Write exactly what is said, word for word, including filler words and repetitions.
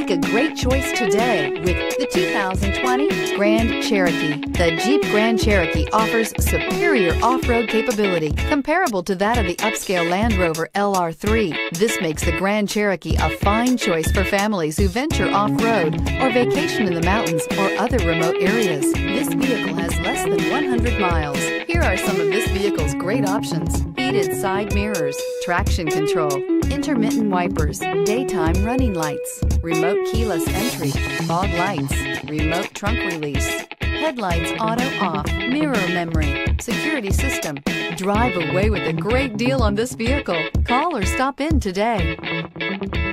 Make a great choice today with the two thousand twenty Grand Cherokee. The Jeep Grand Cherokee offers superior off-road capability comparable to that of the upscale Land Rover L R three. This makes the Grand Cherokee a fine choice for families who venture off-road or vacation in the mountains or other remote areas. This vehicle has less than one hundred miles. Here are some of this vehicle's great options: heated side mirrors, traction control, intermittent wipers, daytime running lights, remote keyless entry, fog lights, remote trunk release, headlights auto off, mirror memory, security system. Drive away with a great deal on this vehicle. Call or stop in today.